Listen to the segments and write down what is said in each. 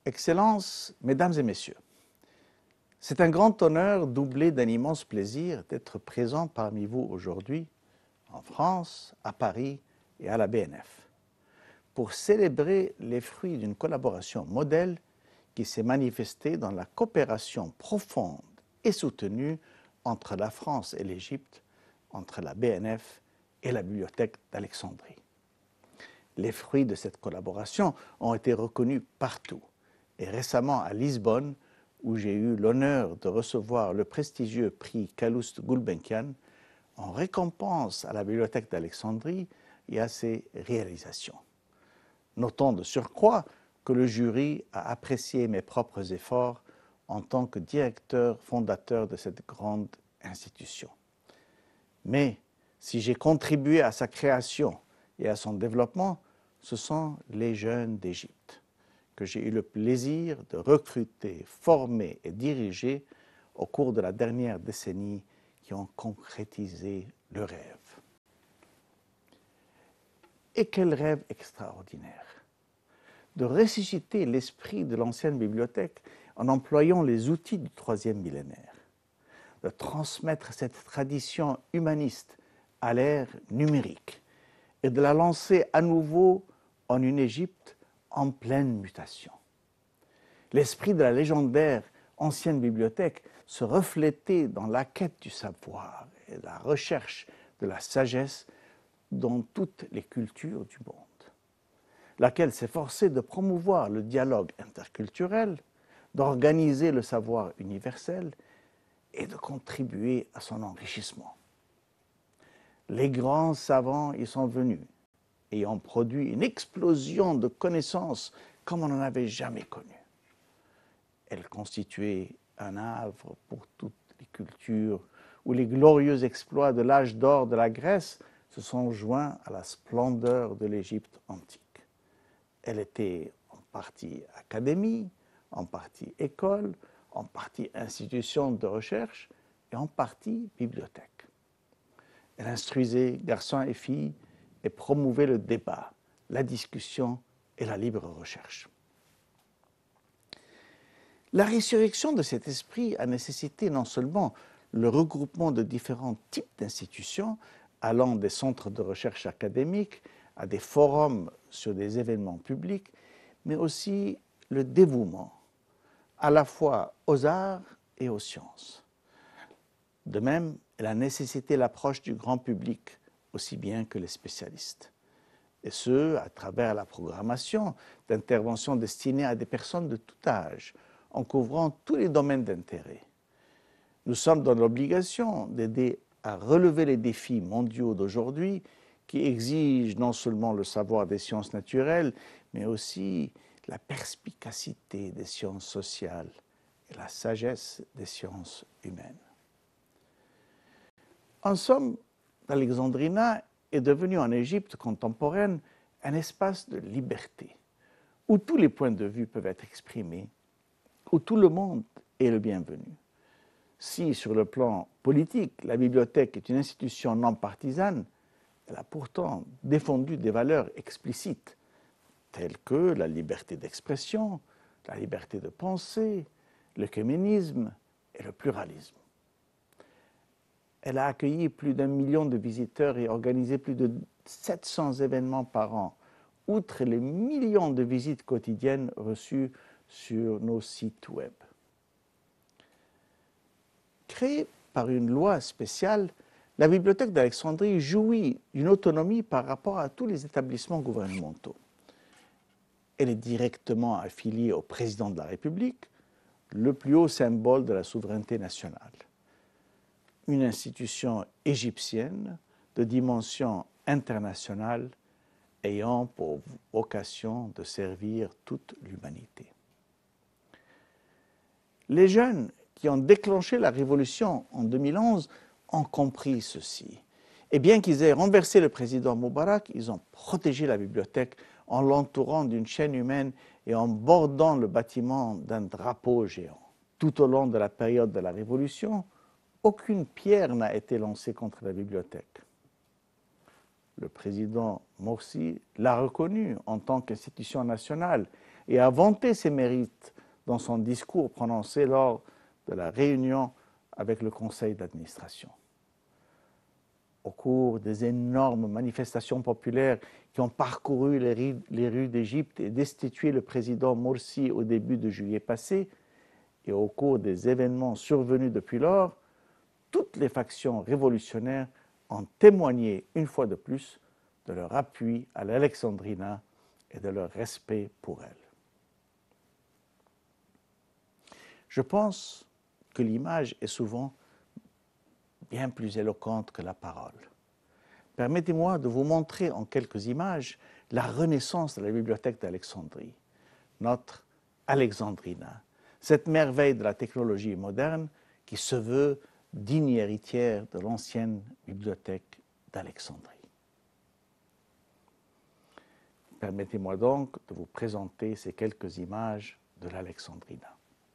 Excellences, Mesdames et Messieurs, c'est un grand honneur doublé d'un immense plaisir d'être présent parmi vous aujourd'hui, en France, à Paris et à la BNF, pour célébrer les fruits d'une collaboration modèle qui s'est manifestée dans la coopération profonde et soutenue entre la France et l'Égypte, entre la BNF et la Bibliothèque d'Alexandrie. Les fruits de cette collaboration ont été reconnus partout, et récemment à Lisbonne, où j'ai eu l'honneur de recevoir le prestigieux prix Calouste Gulbenkian en récompense à la Bibliothèque d'Alexandrie et à ses réalisations. Notons de surcroît que le jury a apprécié mes propres efforts en tant que directeur fondateur de cette grande institution. Mais si j'ai contribué à sa création et à son développement, ce sont les jeunes d'Égypte que j'ai eu le plaisir de recruter, former et diriger au cours de la dernière décennie qui ont concrétisé le rêve. Et quel rêve extraordinaire! De ressusciter l'esprit de l'ancienne bibliothèque en employant les outils du troisième millénaire, de transmettre cette tradition humaniste à l'ère numérique et de la lancer à nouveau en une Égypte en pleine mutation. L'esprit de la légendaire ancienne bibliothèque se reflétait dans la quête du savoir et la recherche de la sagesse dans toutes les cultures du monde, laquelle s'efforçait de promouvoir le dialogue interculturel, d'organiser le savoir universel et de contribuer à son enrichissement. Les grands savants y sont venus et ont produit une explosion de connaissances comme on n'en avait jamais connu. Elle constituait un havre pour toutes les cultures où les glorieux exploits de l'âge d'or de la Grèce se sont joints à la splendeur de l'Égypte antique. Elle était en partie académie, en partie école, en partie institution de recherche et en partie bibliothèque. Elle instruisait garçons et filles et promouvait le débat, la discussion et la libre recherche. La résurrection de cet esprit a nécessité non seulement le regroupement de différents types d'institutions, allant des centres de recherche académiques à des forums sur des événements publics, mais aussi le dévouement, à la fois aux arts et aux sciences. De même, elle a nécessité l'approche du grand public, aussi bien que les spécialistes. Et ce, à travers la programmation d'interventions destinées à des personnes de tout âge, en couvrant tous les domaines d'intérêt. Nous sommes dans l'obligation d'aider à relever les défis mondiaux d'aujourd'hui qui exigent non seulement le savoir des sciences naturelles, mais aussi la perspicacité des sciences sociales et la sagesse des sciences humaines. En somme, l'Alexandrina est devenue en Égypte contemporaine un espace de liberté, où tous les points de vue peuvent être exprimés, où tout le monde est le bienvenu. Si, sur le plan politique, la bibliothèque est une institution non partisane, elle a pourtant défendu des valeurs explicites, telles que la liberté d'expression, la liberté de penser, l'œcuménisme et le pluralisme. Elle a accueilli plus d'1 million de visiteurs et organisé plus de 700 événements par an, outre les millions de visites quotidiennes reçues sur nos sites web. Créée par une loi spéciale, la Bibliothèque d'Alexandrie jouit d'une autonomie par rapport à tous les établissements gouvernementaux. Elle est directement affiliée au président de la République, le plus haut symbole de la souveraineté nationale. Une institution égyptienne de dimension internationale ayant pour vocation de servir toute l'humanité. Les jeunes qui ont déclenché la révolution en 2011 ont compris ceci. Et bien qu'ils aient renversé le président Moubarak, ils ont protégé la bibliothèque en l'entourant d'une chaîne humaine et en bordant le bâtiment d'un drapeau géant. Tout au long de la période de la révolution, aucune pierre n'a été lancée contre la bibliothèque. Le président Morsi l'a reconnue en tant qu'institution nationale, et a vanté ses mérites dans son discours prononcé lors de la réunion avec le conseil d'administration. Au cours des énormes manifestations populaires qui ont parcouru les rues d'Égypte et destitué le président Morsi au début de juillet passé, et au cours des événements survenus depuis lors, toutes les factions révolutionnaires ont témoigné une fois de plus de leur appui à l'Alexandrina et de leur respect pour elle. Je pense que l'image est souvent bien plus éloquente que la parole. Permettez-moi de vous montrer en quelques images la renaissance de la bibliothèque d'Alexandrie, notre Alexandrina, cette merveille de la technologie moderne qui se veut digne héritière de l'ancienne bibliothèque d'Alexandrie. Permettez-moi donc de vous présenter ces quelques images de l'Alexandrina.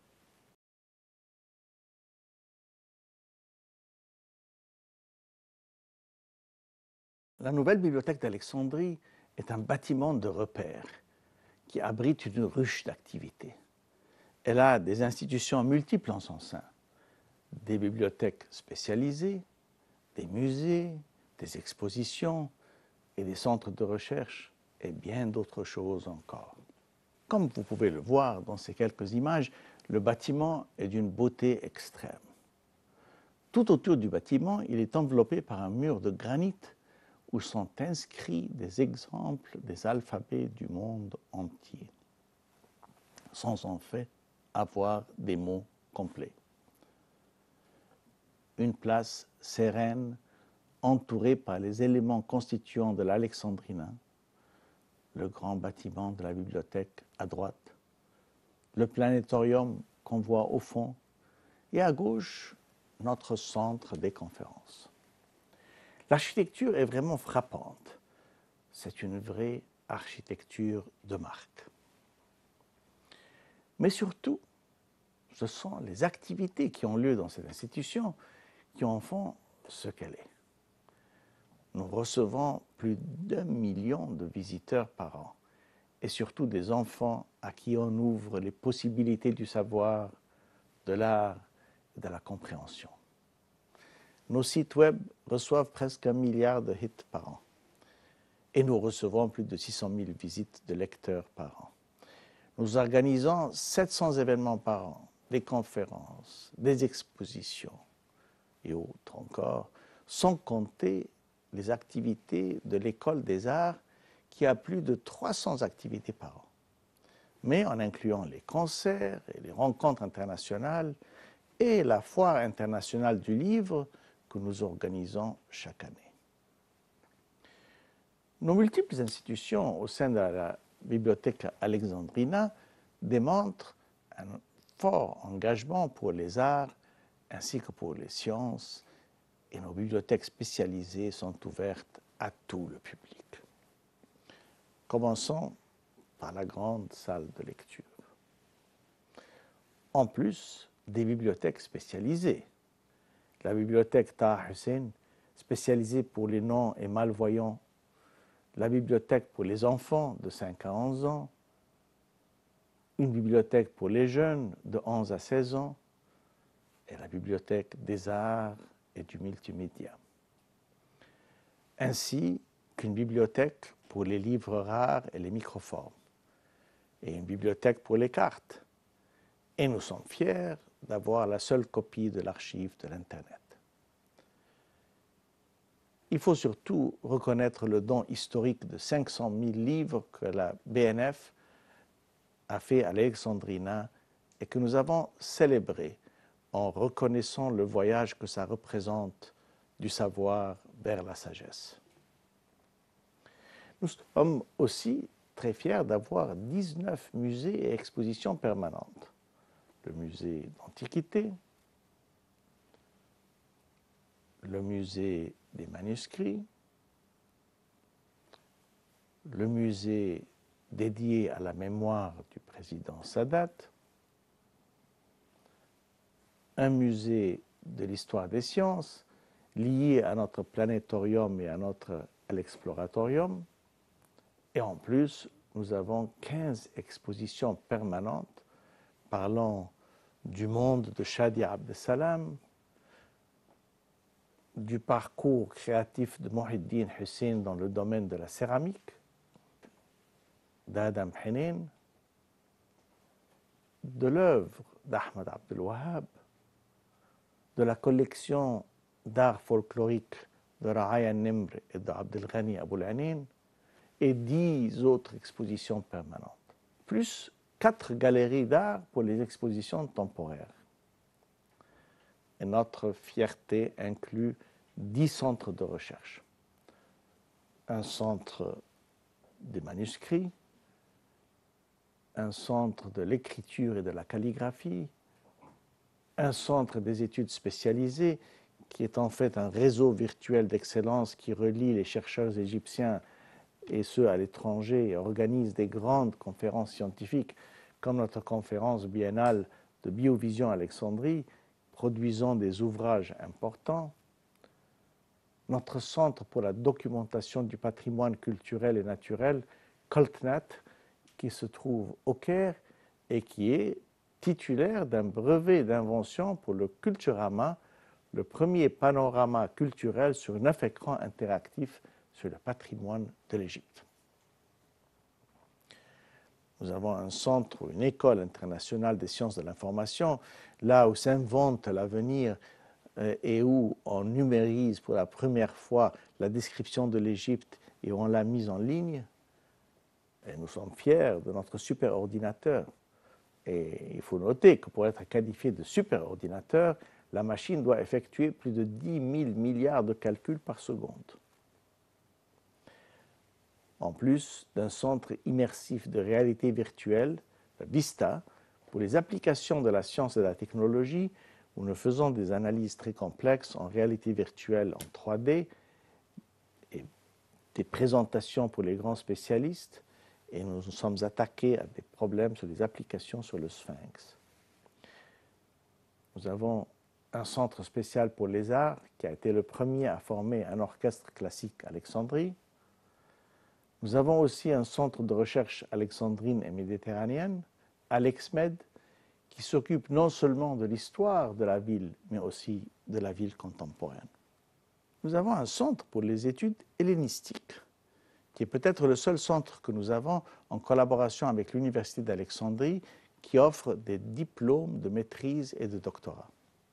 La nouvelle bibliothèque d'Alexandrie est un bâtiment de repère qui abrite une ruche d'activités. Elle a des institutions multiples en son sein, des bibliothèques spécialisées, des musées, des expositions et des centres de recherche et bien d'autres choses encore. Comme vous pouvez le voir dans ces quelques images, le bâtiment est d'une beauté extrême. Tout autour du bâtiment, il est enveloppé par un mur de granit où sont inscrits des exemples des alphabets du monde entier, sans en fait avoir des mots complets. Une place sereine, entourée par les éléments constituants de l'Alexandrina, le grand bâtiment de la bibliothèque à droite, le planétorium qu'on voit au fond, et à gauche, notre centre des conférences. L'architecture est vraiment frappante. C'est une vraie architecture de marque. Mais surtout, ce sont les activités qui ont lieu dans cette institution qui en font ce qu'elle est. Nous recevons plus d'1 million de visiteurs par an, et surtout des enfants à qui on ouvre les possibilités du savoir, de l'art et de la compréhension. Nos sites web reçoivent presque 1 milliard de hits par an, et nous recevons plus de 600 000 visites de lecteurs par an. Nous organisons 700 événements par an, des conférences, des expositions et autres encore, sans compter les activités de l'École des Arts qui a plus de 300 activités par an, mais en incluant les concerts et les rencontres internationales et la Foire internationale du livre que nous organisons chaque année. Nos multiples institutions au sein de la bibliothèque Alexandrina démontrent un fort engagement pour les arts ainsi que pour les sciences, et nos bibliothèques spécialisées sont ouvertes à tout le public. Commençons par la grande salle de lecture. En plus des bibliothèques spécialisées, la bibliothèque Taha Hussein, spécialisée pour les non et malvoyants, la bibliothèque pour les enfants de 5 à 11 ans, une bibliothèque pour les jeunes de 11 à 16 ans, et la bibliothèque des arts et du multimédia. Ainsi qu'une bibliothèque pour les livres rares et les microformes, et une bibliothèque pour les cartes. Et nous sommes fiers d'avoir la seule copie de l'archive de l'Internet. Il faut surtout reconnaître le don historique de 500 000 livres que la BNF a fait à l'Alexandrina et que nous avons célébré en reconnaissant le voyage que ça représente du savoir vers la sagesse. Nous sommes aussi très fiers d'avoir 19 musées et expositions permanentes. Le musée d'Antiquité, le musée des manuscrits, le musée dédié à la mémoire du président Sadat, un musée de l'histoire des sciences lié à notre planétorium et à notre exploratorium, et en plus nous avons 15 expositions permanentes parlant du monde de Chadi Abdel Salam, du parcours créatif de Mohiddin Hussein dans le domaine de la céramique, d'Adam Henin, de l'œuvre d'Ahmed Abdel Wahhab, de la collection d'art folklorique de Ra'aya Nimr et de Abdel Ghani Aboul Anin, et 10 autres expositions permanentes, plus 4 galeries d'art pour les expositions temporaires. Et notre fierté inclut 10 centres de recherche. Un centre des manuscrits, un centre de l'écriture et de la calligraphie, un centre des études spécialisées, qui est en fait un réseau virtuel d'excellence qui relie les chercheurs égyptiens et ceux à l'étranger et organise des grandes conférences scientifiques, comme notre conférence biennale de Biovision Alexandrie, produisant des ouvrages importants. Notre centre pour la documentation du patrimoine culturel et naturel, Coltnat, qui se trouve au Caire et qui est titulaire d'un brevet d'invention pour le Culturama, le premier panorama culturel sur 9 écrans interactifs sur le patrimoine de l'Égypte. Nous avons un centre, une école internationale des sciences de l'information, là où s'invente l'avenir et où on numérise pour la première fois la description de l'Égypte et on l'a mise en ligne. Et nous sommes fiers de notre superordinateur. Et il faut noter que pour être qualifié de superordinateur, la machine doit effectuer plus de 10 000 milliards de calculs par seconde. En plus d'un centre immersif de réalité virtuelle, VISTA, pour les applications de la science et de la technologie, où nous faisons des analyses très complexes en réalité virtuelle en 3D et des présentations pour les grands spécialistes, et nous nous sommes attaqués à des problèmes sur les applications sur le Sphinx. Nous avons un centre spécial pour les arts qui a été le premier à former un orchestre classique à Alexandrie. Nous avons aussi un centre de recherche alexandrine et méditerranéenne, AlexMed, qui s'occupe non seulement de l'histoire de la ville, mais aussi de la ville contemporaine. Nous avons un centre pour les études hellénistiques, qui est peut-être le seul centre que nous avons en collaboration avec l'Université d'Alexandrie, qui offre des diplômes de maîtrise et de doctorat.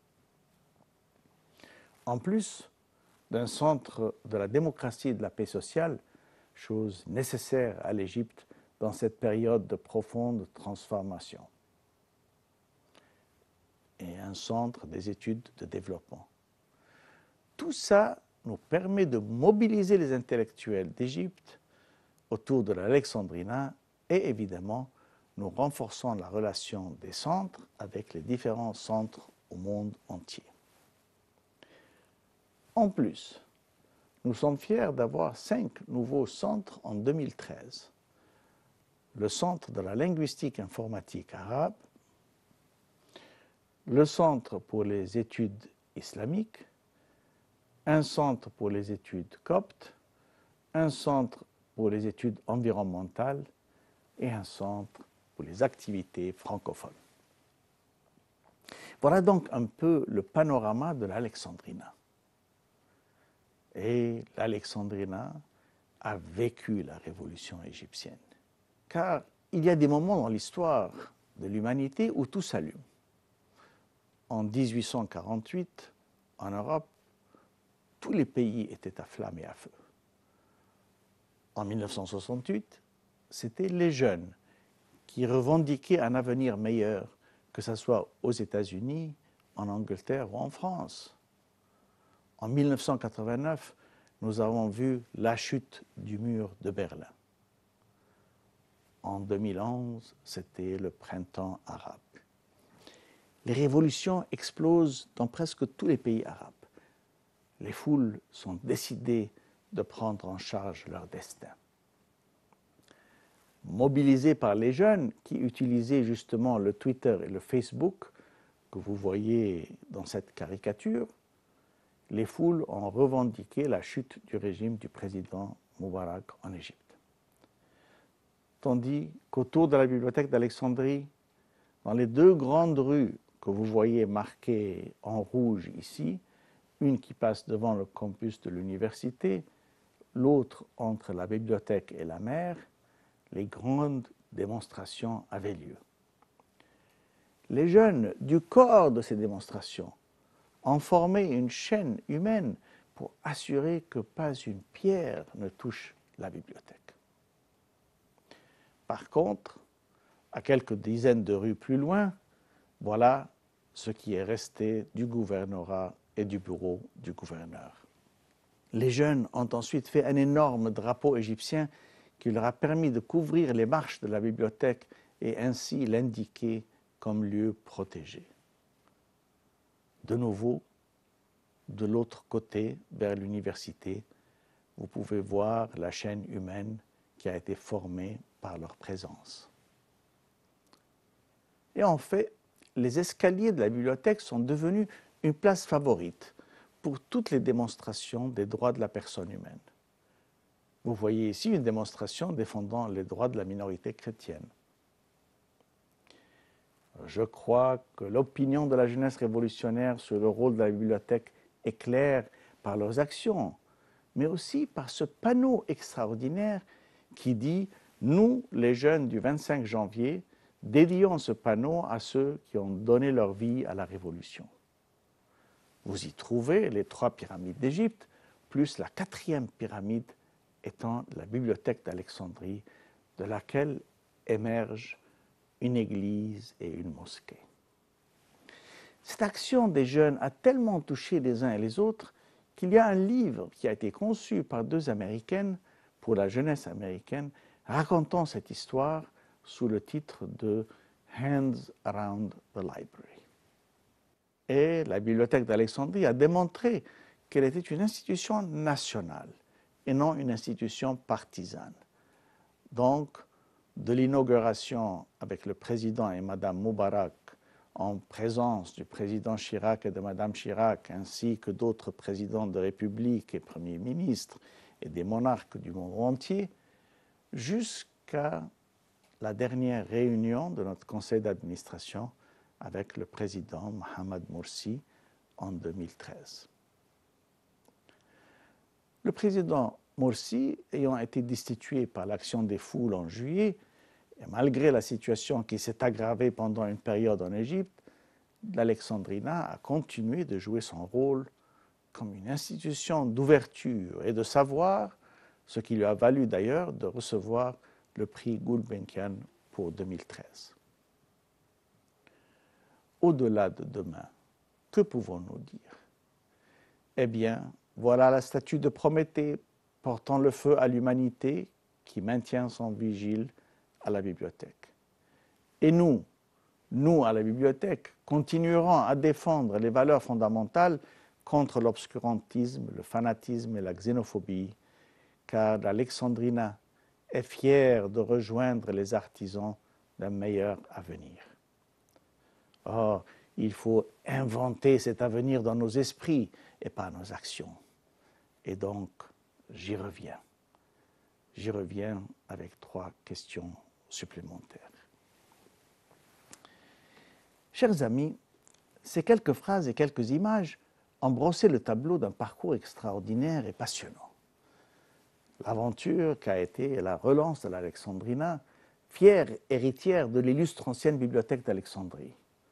En plus d'un centre de la démocratie et de la paix sociale, chose nécessaire à l'Égypte dans cette période de profonde transformation, et un centre des études de développement. Tout ça nous permet de mobiliser les intellectuels d'Égypte autour de l'Alexandrina et évidemment, nous renforçons la relation des centres avec les différents centres au monde entier. En plus, nous sommes fiers d'avoir 5 nouveaux centres en 2013. Le centre de la linguistique informatique arabe, le centre pour les études islamiques, un centre pour les études coptes, un centre pour les études environnementales et un centre pour les activités francophones. Voilà donc un peu le panorama de l'Alexandrina. Et l'Alexandrina a vécu la révolution égyptienne. Car il y a des moments dans l'histoire de l'humanité où tout s'allume. En 1848, en Europe, tous les pays étaient à flamme et à feu. En 1968, c'était les jeunes qui revendiquaient un avenir meilleur, que ce soit aux États-Unis, en Angleterre ou en France. En 1989, nous avons vu la chute du mur de Berlin. En 2011, c'était le printemps arabe. Les révolutions explosent dans presque tous les pays arabes. Les foules sont décidées de prendre en charge leur destin. Mobilisés par les jeunes qui utilisaient justement le Twitter et le Facebook que vous voyez dans cette caricature, les foules ont revendiqué la chute du régime du président Moubarak en Égypte. a-t-on dit qu'autour de la bibliothèque d'Alexandrie, dans les deux grandes rues que vous voyez marquées en rouge ici, une qui passe devant le campus de l'université, l'autre entre la bibliothèque et la mer, les grandes démonstrations avaient lieu. Les jeunes du corps de ces démonstrations ont formé une chaîne humaine pour assurer que pas une pierre ne touche la bibliothèque. Par contre, à quelques dizaines de rues plus loin, voilà ce qui est resté du gouvernorat et du bureau du gouverneur. Les jeunes ont ensuite fait un énorme drapeau égyptien qui leur a permis de couvrir les marches de la bibliothèque et ainsi l'indiquer comme lieu protégé. De nouveau, de l'autre côté, vers l'université, vous pouvez voir la chaîne humaine qui a été formée par leur présence. Et en fait, les escaliers de la bibliothèque sont devenus une place favorite pour toutes les démonstrations des droits de la personne humaine. Vous voyez ici une démonstration défendant les droits de la minorité chrétienne. Je crois que l'opinion de la jeunesse révolutionnaire sur le rôle de la bibliothèque est claire par leurs actions, mais aussi par ce panneau extraordinaire qui dit « Nous, les jeunes du 25 janvier, dédions ce panneau à ceux qui ont donné leur vie à la Révolution. » Vous y trouvez les 3 pyramides d'Égypte, plus la 4e pyramide étant la bibliothèque d'Alexandrie, de laquelle émerge une église et une mosquée. Cette action des jeunes a tellement touché les uns et les autres qu'il y a un livre qui a été conçu par 2 Américaines pour la jeunesse américaine racontant cette histoire sous le titre de « Hands Around the Library ». Et la bibliothèque d'Alexandrie a démontré qu'elle était une institution nationale et non une institution partisane. Donc, de l'inauguration avec le président et Madame Moubarak en présence du président Chirac et de Madame Chirac, ainsi que d'autres présidents de République et premiers ministres et des monarques du monde entier, jusqu'à la dernière réunion de notre conseil d'administration avec le président Mohamed Morsi en 2013. Le président Morsi, ayant été destitué par l'action des foules en juillet, et malgré la situation qui s'est aggravée pendant une période en Égypte, l'Alexandrina a continué de jouer son rôle comme une institution d'ouverture et de savoir, ce qui lui a valu d'ailleurs de recevoir le prix Gulbenkian pour 2013. Au-delà de demain, que pouvons-nous dire? Eh bien, voilà la statue de Prométhée portant le feu à l'humanité qui maintient son vigile à la bibliothèque. Et nous à la bibliothèque, continuerons à défendre les valeurs fondamentales contre l'obscurantisme, le fanatisme et la xénophobie, car l'Alexandrina est fière de rejoindre les artisans d'un meilleur avenir. Or, il faut inventer cet avenir dans nos esprits et pas nos actions. Et donc, j'y reviens. J'y reviens avec 3 questions supplémentaires. Chers amis, ces quelques phrases et quelques images ont brossé le tableau d'un parcours extraordinaire et passionnant. L'aventure qu'a été la relance de l'Alexandrina, fière héritière de l'illustre ancienne bibliothèque d'Alexandrie,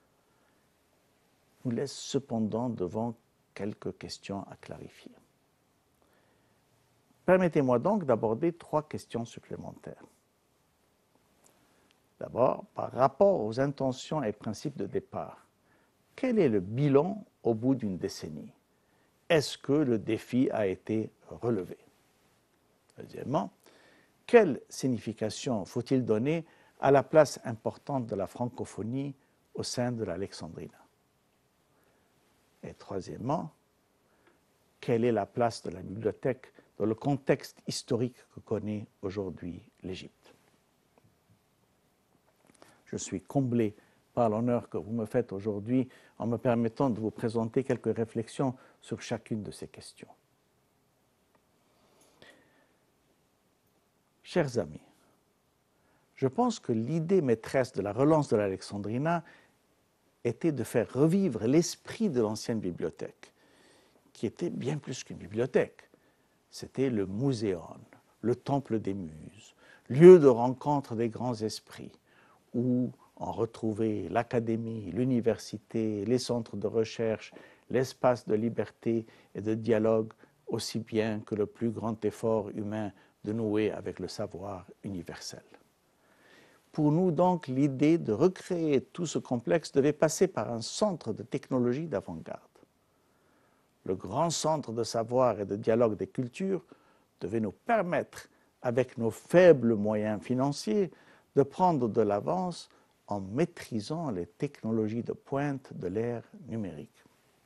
nous laisse cependant devant quelques questions à clarifier. Permettez-moi donc d'aborder 3 questions supplémentaires. D'abord, par rapport aux intentions et principes de départ, quel est le bilan au bout d'une décennie? Est-ce que le défi a été relevé? Deuxièmement, quelle signification faut-il donner à la place importante de la francophonie au sein de l'Alexandrina? Et troisièmement, quelle est la place de la bibliothèque dans le contexte historique que connaît aujourd'hui l'Égypte? Je suis comblé par l'honneur que vous me faites aujourd'hui en me permettant de vous présenter quelques réflexions sur chacune de ces questions. Chers amis, Je pense que l'idée maîtresse de la relance de l'Alexandrina était de faire revivre l'esprit de l'ancienne bibliothèque, qui était bien plus qu'une bibliothèque. C'était le muséon, le temple des muses, lieu de rencontre des grands esprits, où on retrouvait l'académie, l'université, les centres de recherche, l'espace de liberté et de dialogue, aussi bien que le plus grand effort humain de nouer avec le savoir universel. Pour nous, donc, l'idée de recréer tout ce complexe devait passer par un centre de technologie d'avant-garde. Le grand centre de savoir et de dialogue des cultures devait nous permettre, avec nos faibles moyens financiers, de prendre de l'avance en maîtrisant les technologies de pointe de l'ère numérique.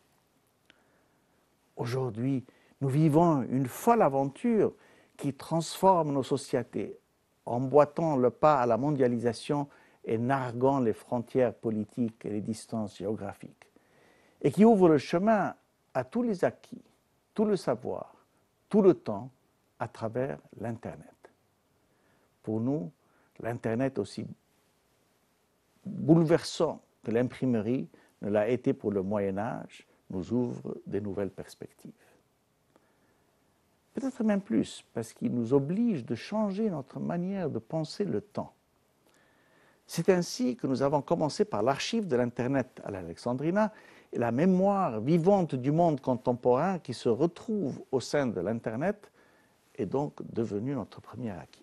Aujourd'hui, nous vivons une folle aventure qui transforme nos sociétés, emboîtant le pas à la mondialisation et narguant les frontières politiques et les distances géographiques, et qui ouvre le chemin à tous les acquis, tout le savoir, tout le temps, à travers l'Internet. Pour nous, l'Internet, aussi bouleversant que l'imprimerie ne l'a été pour le Moyen-Âge, nous ouvre de nouvelles perspectives. Peut-être même plus, parce qu'il nous oblige de changer notre manière de penser le temps. C'est ainsi que nous avons commencé par l'archive de l'Internet à l'Alexandrina et la mémoire vivante du monde contemporain qui se retrouve au sein de l'Internet est donc devenu notre premier acquis.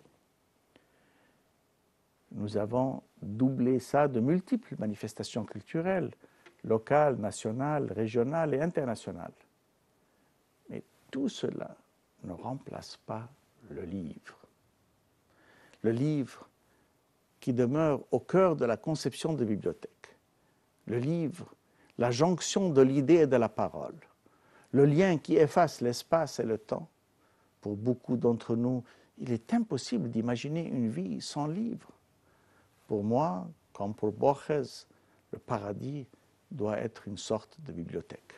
Nous avons doublé ça de multiples manifestations culturelles, locales, nationales, régionales et internationales. Mais tout cela ne remplace pas le livre. Le livre qui demeure au cœur de la conception de bibliothèque. Le livre, la jonction de l'idée et de la parole. Le lien qui efface l'espace et le temps. Pour beaucoup d'entre nous, il est impossible d'imaginer une vie sans livre. Pour moi, comme pour Borges, le paradis doit être une sorte de bibliothèque.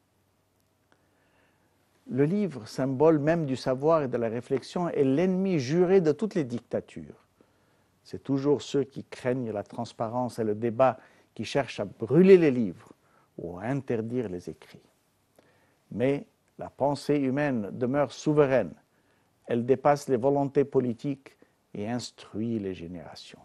Le livre, symbole même du savoir et de la réflexion, est l'ennemi juré de toutes les dictatures. C'est toujours ceux qui craignent la transparence et le débat qui cherchent à brûler les livres ou à interdire les écrits. Mais la pensée humaine demeure souveraine. Elle dépasse les volontés politiques et instruit les générations.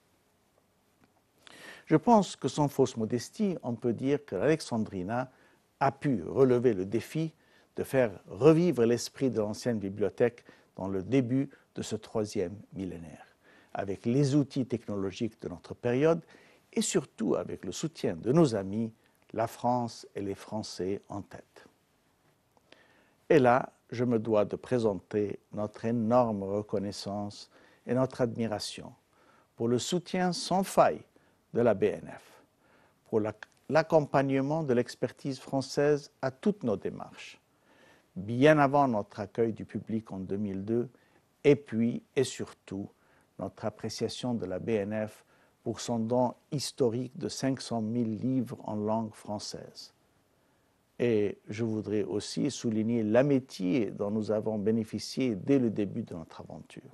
Je pense que sans fausse modestie, on peut dire que l'Alexandrina a pu relever le défi de faire revivre l'esprit de l'ancienne bibliothèque dans le début de ce troisième millénaire, avec les outils technologiques de notre période et surtout avec le soutien de nos amis, la France et les Français en tête. Et là, je me dois de présenter notre énorme reconnaissance et notre admiration pour le soutien sans faille de la BNF, pour l'accompagnement de l'expertise française à toutes nos démarches, bien avant notre accueil du public en 2002, et puis et surtout notre appréciation de la BNF pour son don historique de 500 000 livres en langue française. Et je voudrais aussi souligner l'amitié dont nous avons bénéficié dès le début de notre aventure.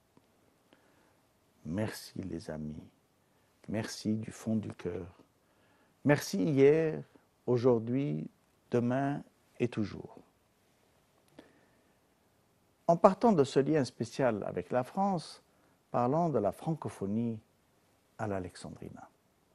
Merci les amis, merci du fond du cœur. Merci hier, aujourd'hui, demain et toujours. En partant de ce lien spécial avec la France, parlons de la francophonie à l'Alexandrina.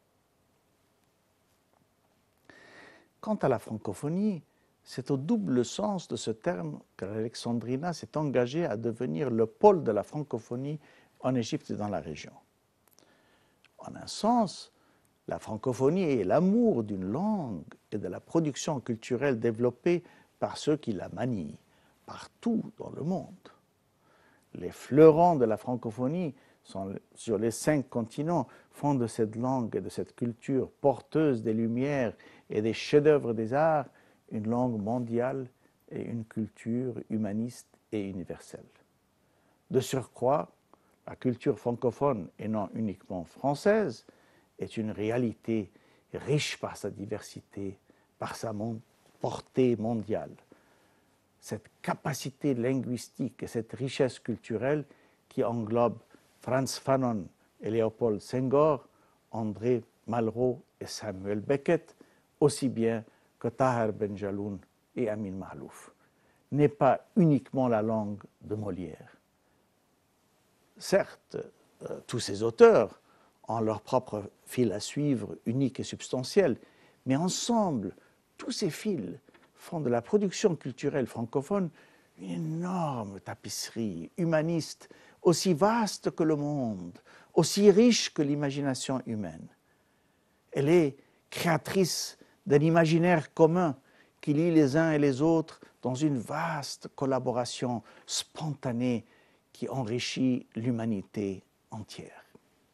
Quant à la francophonie, c'est au double sens de ce terme que l'Alexandrina s'est engagée à devenir le pôle de la francophonie en Égypte et dans la région. En un sens, la francophonie est l'amour d'une langue et de la production culturelle développée par ceux qui la manient, partout dans le monde. Les fleurons de la francophonie sur les 5 continents font de cette langue et de cette culture porteuse des lumières et des chefs-d'œuvre des arts une langue mondiale et une culture humaniste et universelle. De surcroît, la culture francophone et non uniquement française est une réalité riche par sa diversité, par sa portée mondiale. Cette capacité linguistique et cette richesse culturelle qui englobe Frantz Fanon, et Léopold Senghor, André Malraux et Samuel Beckett, aussi bien que Tahar Benjaloun et Amin Maalouf, n'est pas uniquement la langue de Molière. Certes, tous ces auteurs ont leur propre fil à suivre, unique et substantiel, mais ensemble, tous ces fils font de la production culturelle francophone une énorme tapisserie humaniste, aussi vaste que le monde, aussi riche que l'imagination humaine. Elle est créatrice d'un imaginaire commun qui lie les uns et les autres dans une vaste collaboration spontanée qui enrichit l'humanité entière.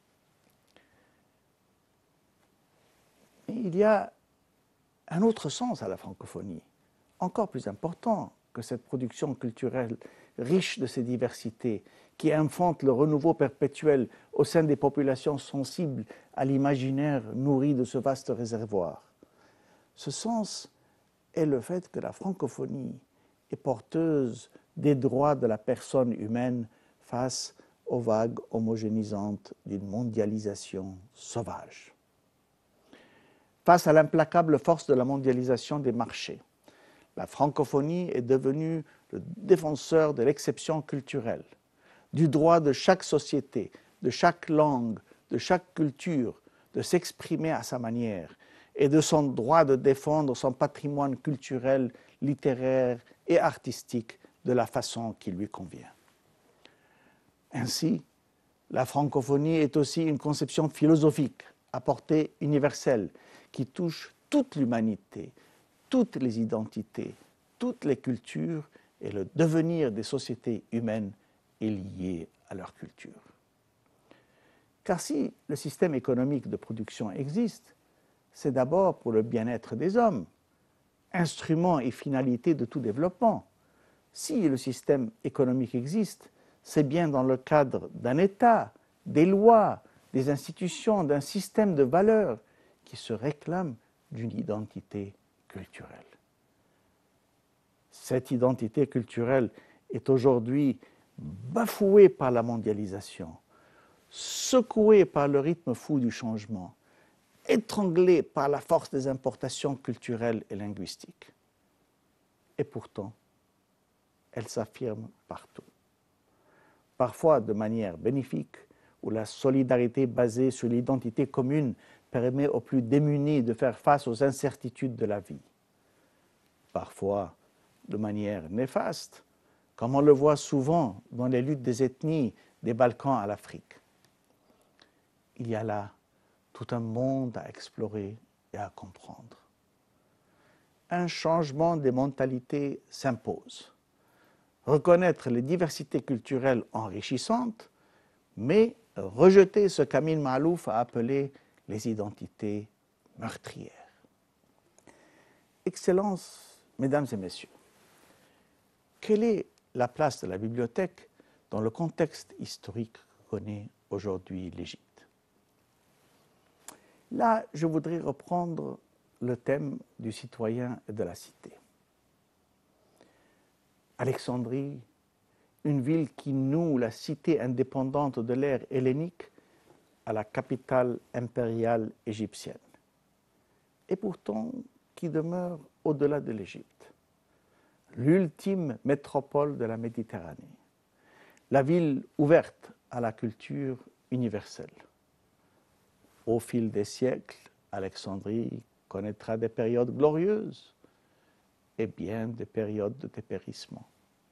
Mais il y a un autre sens à la francophonie, encore plus important que cette production culturelle riche de ses diversités, qui infante le renouveau perpétuel au sein des populations sensibles à l'imaginaire nourri de ce vaste réservoir. Ce sens est le fait que la francophonie est porteuse des droits de la personne humaine face aux vagues homogénisantes d'une mondialisation sauvage. Face à l'implacable force de la mondialisation des marchés, la francophonie est devenue le défenseur de l'exception culturelle, du droit de chaque société, de chaque langue, de chaque culture, de s'exprimer à sa manière, et de son droit de défendre son patrimoine culturel, littéraire et artistique de la façon qui lui convient. Ainsi, la francophonie est aussi une conception philosophique à portée universelle qui touche toute l'humanité, toutes les identités, toutes les cultures, et le devenir des sociétés humaines est lié à leur culture. Car si le système économique de production existe, c'est d'abord pour le bien-être des hommes, instrument et finalité de tout développement. Si le système économique existe, c'est bien dans le cadre d'un État, des lois, des institutions, d'un système de valeurs qui se réclament d'une identité culturelle. Cette identité culturelle est aujourd'hui bafouée par la mondialisation, secouée par le rythme fou du changement, étranglée par la force des importations culturelles et linguistiques. Et pourtant, elle s'affirme partout. Parfois de manière bénéfique, où la solidarité basée sur l'identité commune permet aux plus démunis de faire face aux incertitudes de la vie. Parfois de manière néfaste, comme on le voit souvent dans les luttes des ethnies des Balkans à l'Afrique. Il y a là tout un monde à explorer et à comprendre. Un changement des mentalités s'impose. Reconnaître les diversités culturelles enrichissantes, mais rejeter ce qu'Amin Maalouf a appelé les identités meurtrières. Excellences, Mesdames et Messieurs, quelle est la place de la bibliothèque dans le contexte historique que connaît aujourd'hui l'Égypte? Là, je voudrais reprendre le thème du citoyen et de la cité. Alexandrie, une ville qui noue la cité indépendante de l'ère hellénique à la capitale impériale égyptienne, et pourtant qui demeure au-delà de l'Égypte. L'ultime métropole de la Méditerranée, la ville ouverte à la culture universelle. Au fil des siècles, Alexandrie connaîtra des périodes glorieuses et bien des périodes de dépérissement.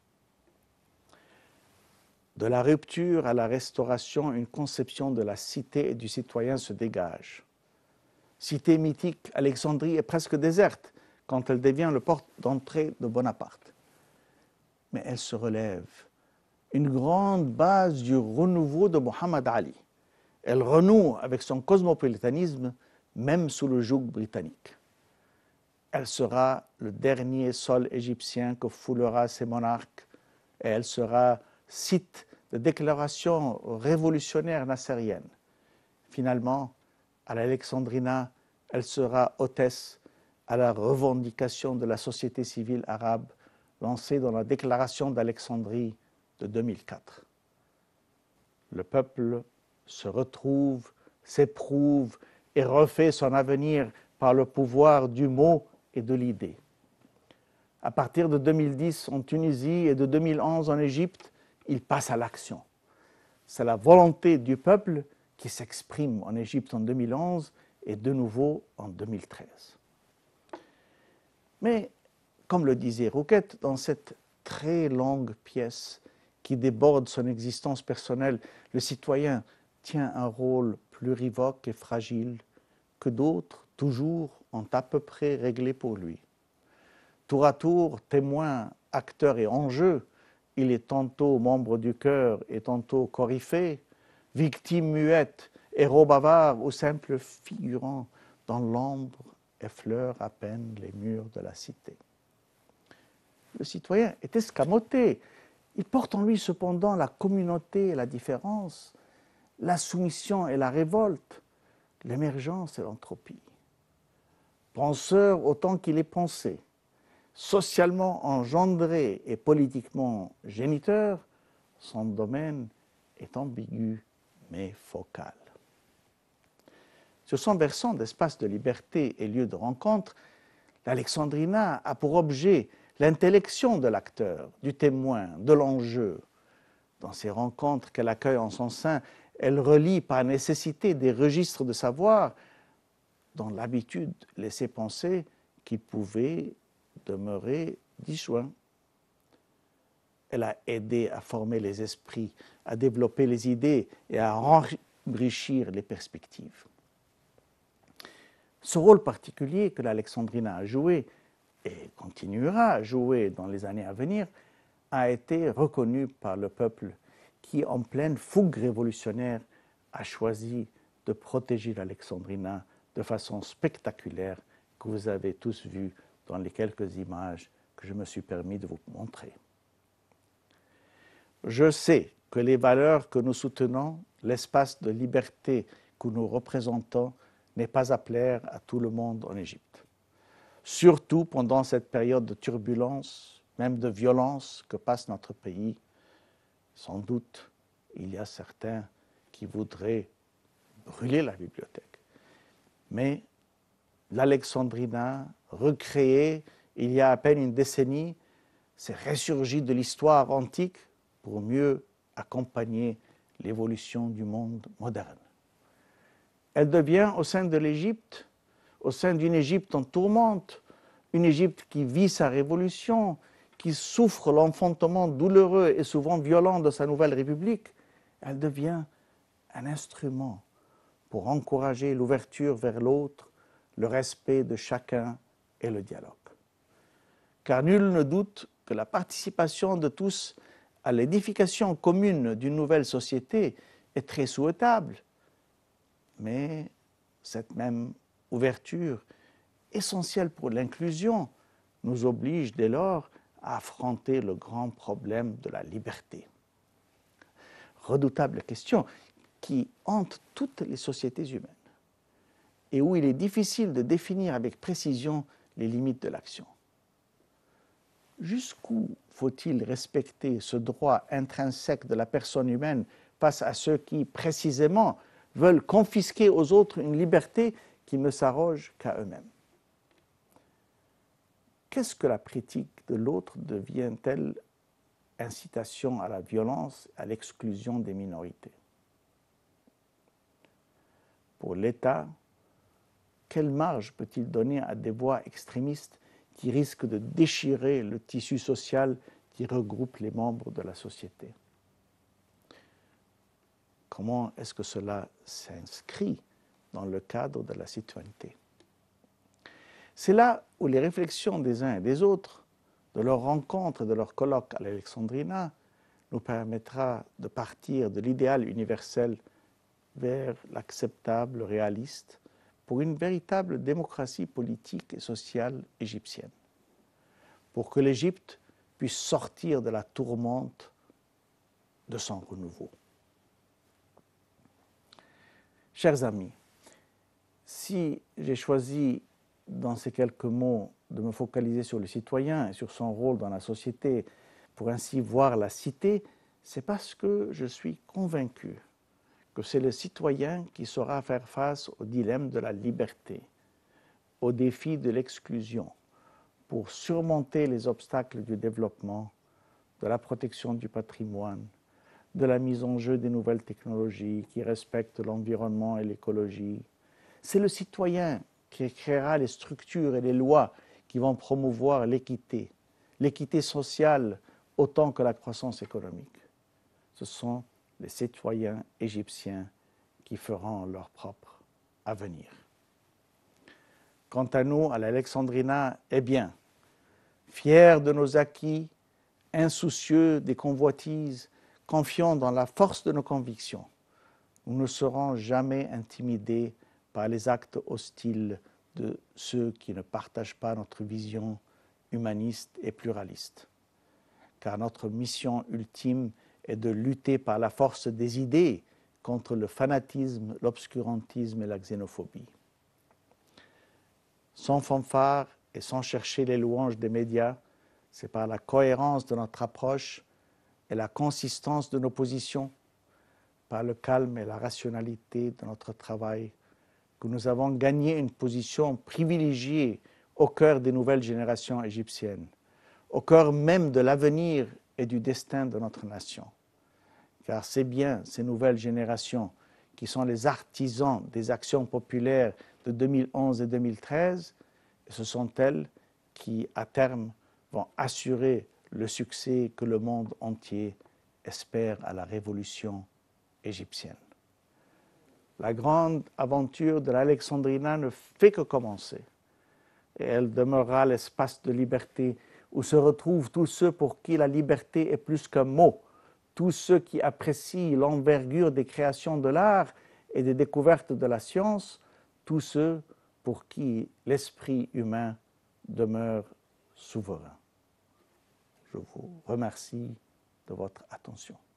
De la rupture à la restauration, une conception de la cité et du citoyen se dégage. Cité mythique, Alexandrie est presque déserte quand elle devient le porte d'entrée de Bonaparte. Mais elle se relève, une grande base du renouveau de Mohammed Ali. Elle renoue avec son cosmopolitanisme, même sous le joug britannique. Elle sera le dernier sol égyptien que foulera ses monarques, et elle sera site de déclaration révolutionnaire nassérienne. Finalement, à l'Alexandrina, elle sera hôtesse à la revendication de la société civile arabe lancée dans la déclaration d'Alexandrie de 2004. Le peuple se retrouve, s'éprouve et refait son avenir par le pouvoir du mot et de l'idée. À partir de 2010 en Tunisie et de 2011 en Égypte, il passe à l'action. C'est la volonté du peuple qui s'exprime en Égypte en 2011 et de nouveau en 2013. Mais, comme le disait Rouquette, dans cette très longue pièce qui déborde son existence personnelle, le citoyen tient un rôle plurivoque et fragile que d'autres, toujours, ont à peu près réglé pour lui. Tour à tour, témoin, acteur et enjeu, il est tantôt membre du chœur et tantôt coryphée, victime muette, héros bavard ou simple figurant dans l'ombre effleure à peine les murs de la cité. Le citoyen est escamoté. Il porte en lui cependant la communauté et la différence, la soumission et la révolte, l'émergence et l'entropie. Penseur autant qu'il est pensé, socialement engendré et politiquement géniteur, son domaine est ambigu mais focal. Sur son versant d'espace de liberté et lieu de rencontre, l'Alexandrina a pour objet l'intellection de l'acteur, du témoin, de l'enjeu. Dans ces rencontres qu'elle accueille en son sein, elle relie par nécessité des registres de savoir dont l'habitude laissait penser qu'ils pouvaient demeurer disjoints. Elle a aidé à former les esprits, à développer les idées et à enrichir les perspectives. Ce rôle particulier que l'Alexandrina a joué et continuera à jouer dans les années à venir a été reconnu par le peuple qui, en pleine fougue révolutionnaire, a choisi de protéger l'Alexandrina de façon spectaculaire que vous avez tous vues dans les quelques images que je me suis permis de vous montrer. Je sais que les valeurs que nous soutenons, l'espace de liberté que nous représentons, n'est pas à plaire à tout le monde en Égypte. Surtout pendant cette période de turbulence, même de violence que passe notre pays. Sans doute, il y a certains qui voudraient brûler la bibliothèque. Mais l'Alexandrina, recréée il y a à peine une décennie, s'est ressurgie de l'histoire antique pour mieux accompagner l'évolution du monde moderne. Elle devient, au sein de l'Égypte, au sein d'une Égypte en tourmente, une Égypte qui vit sa révolution, qui souffre l'enfantement douloureux et souvent violent de sa nouvelle République, elle devient un instrument pour encourager l'ouverture vers l'autre, le respect de chacun et le dialogue. Car nul ne doute que la participation de tous à l'édification commune d'une nouvelle société est très souhaitable. Mais cette même ouverture, essentielle pour l'inclusion, nous oblige dès lors à affronter le grand problème de la liberté. Redoutable question qui hante toutes les sociétés humaines et où il est difficile de définir avec précision les limites de l'action. Jusqu'où faut-il respecter ce droit intrinsèque de la personne humaine face à ceux qui, précisément, veulent confisquer aux autres une liberté qui ne s'arroge qu'à eux-mêmes? Qu'est-ce que la critique de l'autre devient-elle incitation à la violence, à l'exclusion des minorités? Pour l'État, quelle marge peut-il donner à des voix extrémistes qui risquent de déchirer le tissu social qui regroupe les membres de la société? Comment est-ce que cela s'inscrit dans le cadre de la citoyenneté? C'est là où les réflexions des uns et des autres, de leurs rencontres et de leurs colloques à l'Alexandrina, nous permettra de partir de l'idéal universel vers l'acceptable réaliste pour une véritable démocratie politique et sociale égyptienne, pour que l'Égypte puisse sortir de la tourmente de son renouveau. Chers amis, si j'ai choisi dans ces quelques mots de me focaliser sur le citoyen et sur son rôle dans la société pour ainsi voir la cité, c'est parce que je suis convaincu que c'est le citoyen qui saura faire face au dilemme de la liberté, au défi de l'exclusion, pour surmonter les obstacles du développement, de la protection du patrimoine, de la mise en jeu des nouvelles technologies qui respectent l'environnement et l'écologie. C'est le citoyen qui créera les structures et les lois qui vont promouvoir l'équité sociale autant que la croissance économique. Ce sont les citoyens égyptiens qui feront leur propre avenir. Quant à nous, à l'Alexandrina, eh bien, fiers de nos acquis, insoucieux des convoitises, confiants dans la force de nos convictions, nous ne serons jamais intimidés par les actes hostiles de ceux qui ne partagent pas notre vision humaniste et pluraliste. Car notre mission ultime est de lutter par la force des idées contre le fanatisme, l'obscurantisme et la xénophobie. Sans fanfare et sans chercher les louanges des médias, c'est par la cohérence de notre approche et la consistance de nos positions, par le calme et la rationalité de notre travail, que nous avons gagné une position privilégiée au cœur des nouvelles générations égyptiennes, au cœur même de l'avenir et du destin de notre nation. Car c'est bien ces nouvelles générations qui sont les artisans des actions populaires de 2011 et 2013, et ce sont elles qui, à terme, vont assurer le succès que le monde entier espère à la révolution égyptienne. La grande aventure de l'Alexandrina ne fait que commencer, et elle demeurera l'espace de liberté où se retrouvent tous ceux pour qui la liberté est plus qu'un mot, tous ceux qui apprécient l'envergure des créations de l'art et des découvertes de la science, tous ceux pour qui l'esprit humain demeure souverain. Je vous remercie de votre attention.